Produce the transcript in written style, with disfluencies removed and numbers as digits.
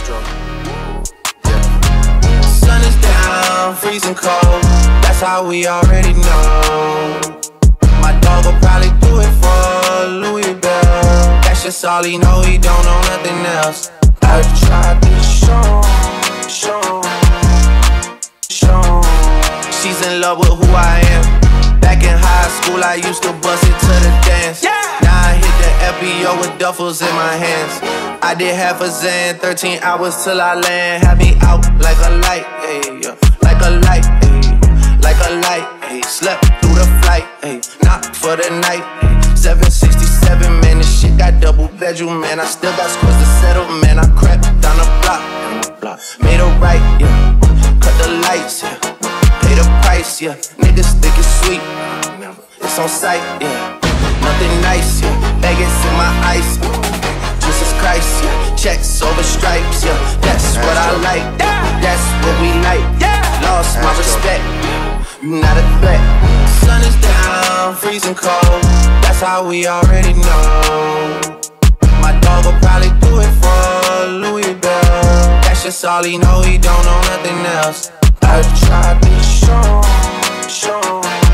Astro. Sun is down, freezing cold. That's how we already know. My dog will probably do it for Louis Bell. That's just all he know, he don't know nothing else. I've tried to show. She's in love with who I am. Back in high school, I used to bust it to the dance. Now I hit the FBO with duffels in my hands. I did half a Zan, 13 hours till I land. Had me out like a light, ayy, like a light, ayy, like a light, ayy. Slept through the flight, ayy, not for the night, ayy. 767, man, this shit got double bedroom, man. I still got scores to settle, man. I crept down the block, made a right, yeah. Cut the lights, yeah. Pay the price, yeah. Niggas think it's sweet, it's on sight, yeah. Nothing nice, yeah. Vegas in my ice, Jesus Christ, yeah. Checks over stripes, yeah. That's what I like, that's what we like. Lost my respect, you not a threat. Sun is down, freezing cold. That's how we already know. My dog will probably do it for Louis Bell. That's just all he know, he don't know nothing else. I've tried to show.